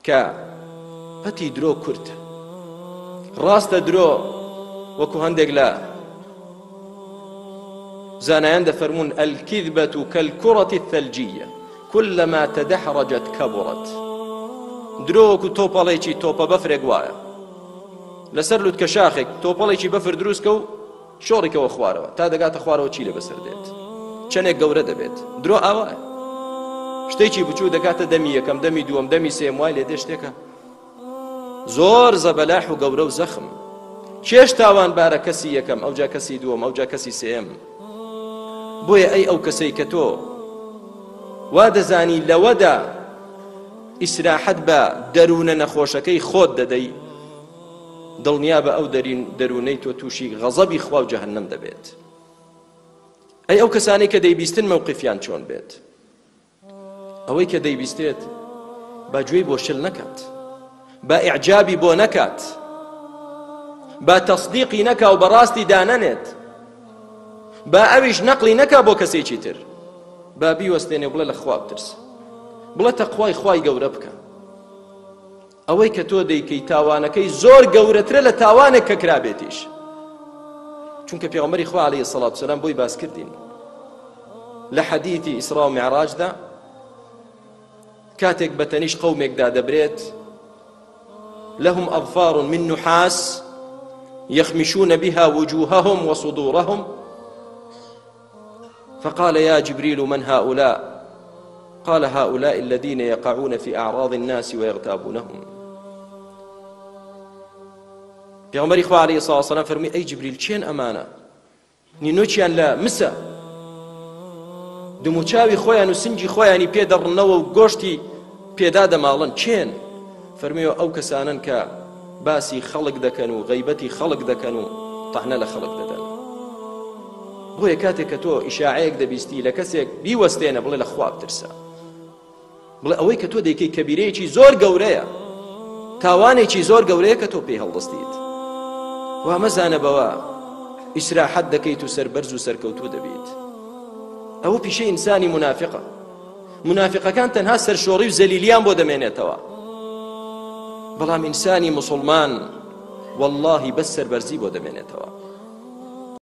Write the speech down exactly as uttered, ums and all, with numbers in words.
کە پەتی درۆ کورتە ڕاستە درۆ وەکو هەندێک لە زانایان دەفەرمون الكذبة كالكرة الثلجية كلما تدحرجت كبرت درۆ وەکو تۆپەڵێکی تۆپە بەفرێک وایە لەسەر لوتکە شاخێک تۆپەڵێکی بەفر دروستکە و شۆڕێکەوە خوارەوە تا دەگاتە خوارەوە چی لە بەسەر دێت چەندێک گەورە دەبێت درۆ ئاوایە شتێکی بچوو دەکاتە دەمی یەکەم دەمی دووەم دەمی سێم وای لێ دێ شتێکە زۆر زەبەلاح و گەورە و زەخم چێش تاوانبارە کەسی یەکەم ئەوجا کەسی دووەم ئەوجا کەسی سێم بۆیە ئەی ئەو کەسەی کە تۆ وا دەزانی لەوەدا ئیسراحەت بە دەروونە نەخۆشەکەی خۆت دەدەی دڵنیا بە ئەو دەروونەی تۆ تووشی غەزەبی خوا و جەهەنەم دەبێت ئەی ئەو کەسانەی کە دەیبیستن مەوقیفیان چۆن بێت ئەوەی کە دەیبیستێت با گوێی بۆ شل نەکات با ئیعجابی بۆ نەکات با تەصدیقی نەکا و بەڕاستی دانەنێت با ئەویش نەقلی نەکا بۆ کەسێکی تر با بیوەستێنێ بڵێ لە خوا بترسە بڵێ تەقوای خوای گەورە بکە ئەوەی کە تۆ دەیکەی تاوانەکەی زۆر گەورەترە لە تاوانێک کە کرابێتیش چونکە پێغەمبەری خوا عەلەیهی سەڵات وسەلام بۆی باس کردین لە حەدیثی ئیسرا و میعراجدا کاتێک بەتەنیش قەومێکدا دەبرێت لهم أظفار من نحاس يخمشون بها وجوههم وصدورهم فقال يا جبريل من هؤلاء قال هؤلاء الذين يقعون في أعراض الناس ويغتابونهم پیغمبری خوا علیه الصلاة والسلام فرمی ای جبریل چین ئەمانە نینۆچیان لە مسە دموچاوی خۆیان و سنجی خۆیانی پێدەڕنەوە و گۆشتی پێدا دەماڵن چێن فەرمیەوە ئەو کەسانن کە باسی خەڵک دەکەن و غەیبەتی خەڵک دەکەن و تەحنە لە خەڵک دەدەن بۆیە کاتێک کە تۆ ئیشاعەیەک دەبیستی لە کەسێک بیوەستێنە بڵێ لە خوا بترسە بڵێ ئەوەی کە تۆ دەیکەی کەبیرەیەکی زۆر گەورەیە تاوانێکی زۆر گەورەیە کە تۆ پێی هەڵدەستیت وا مەزانە بەوە ئیسراحەت دەکەیت و سەربەرز و سەرکەوتوو دەبیت ئەوە پیشەی ئینسانی منافقە منافقەکان تەنها سەرشۆڕی و زەلیلیان بۆ دەمێنێتەوە بەڵام ئینسانی موسڵمان واللهی بەس سەربەرزی بۆ دەمێنێتەوە